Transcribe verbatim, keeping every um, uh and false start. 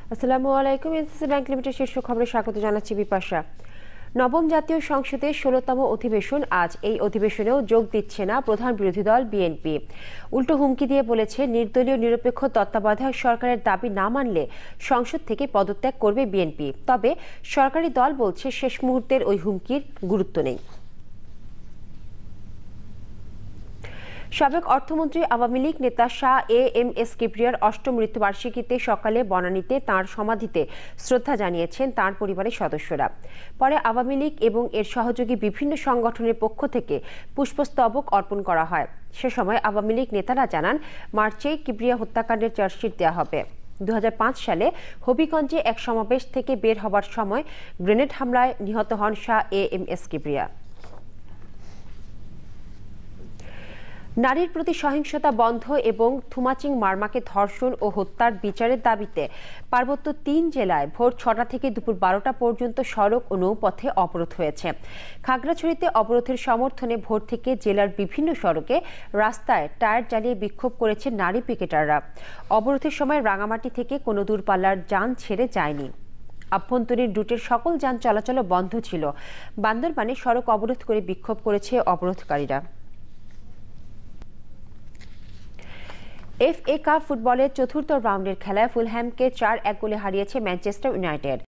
আসসালামু আলাইকুম। NCC bank limited শীর্ষ খবরে স্বাগত জানাচ্ছি বিপাশা। নবম জাতীয় সংসদের ষোলতম অধিবেশন আজ। এই অধিবেশনেও যোগ দিচ্ছে না প্রধান বিরোধী দল বিএনপি। উল্টো হুমকি দিয়ে বলেছে, নির্দলীয় নিরপেক্ষ তত্ত্বাবধায়ক সরকারের দাবি না মানলে সংসদ থেকে পদত্যাগ করবে বিএনপি। তবে সরকারি দল বলছে, শেষ মুহূর্তের ওই হুমকির গুরুত্ব নেই। সাবেক অর্থমন্ত্রী আওয়ামী লীগ নেতা শাহ এ এম এস কিবরিয়ার অষ্টম মৃত্যুবার্ষিকীতে সকালে বনানীতে তাঁর সমাধিতে শ্রদ্ধা জানিয়েছেন তাঁর পরিবারের সদস্যরা। পরে আওয়ামী লীগ এবং এর সহযোগী বিভিন্ন সংগঠনের পক্ষ থেকে পুষ্পস্তবক অর্পণ করা হয়। সে সময় আওয়ামী লীগ নেতারা জানান, মার্চে কিবরিয়া হত্যাকাণ্ডের চার্জশিট দেওয়া হবে। দু হাজার পাঁচ সালে হবিগঞ্জে এক সমাবেশ থেকে বের হবার সময় গ্রেনেড হামলায় নিহত হন Shah A M S Kibria. নারীর প্রতি সহিংসতা বন্ধ এবং থুমাচিং মারমাকে ধর্ষণ ও হত্যার বিচারের দাবিতে পার্বত্য তিন জেলায় ভোর ছটা থেকে দুপুর বারোটা পর্যন্ত সড়ক ও নৌপথে অবরোধ হয়েছে। খাগড়াছড়িতে অবরোধের সমর্থনে ভোর থেকে জেলার বিভিন্ন সড়কে রাস্তায় টায়ার জ্বালিয়ে বিক্ষোভ করেছে নারী পিকেটাররা। অবরোধের সময় রাঙামাটি থেকে কোনো দূরপাল্লার যান ছেড়ে যায়নি। আভ্যন্তরীণ রুটের সকল যান চলাচল বন্ধ ছিল। বান্দরবানে সড়ক অবরোধ করে বিক্ষোভ করেছে অবরোধকারীরা। এফ এ কাপ ফুটবলের চতুর্থ রাউন্ডের খেলায় ফুলহ্যামকে চার এক গোলে হারিয়েছে ম্যানচেস্টার ইউনাইটেড।